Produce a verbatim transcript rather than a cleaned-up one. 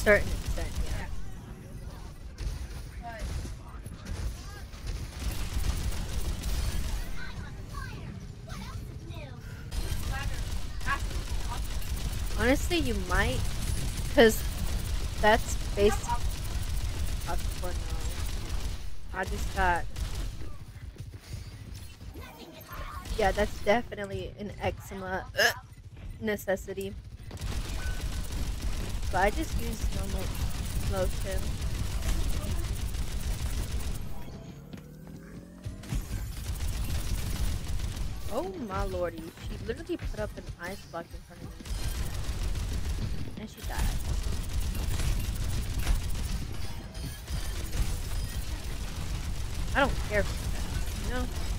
certain extent, yeah. Honestly, you might, because that's based. Oh, no. I just got. Yeah, that's definitely an eczema uh, necessity. But I just use normal lotion. Oh my lordy. She literally put up an ice block in front of me. And she died. I don't care for that, you know?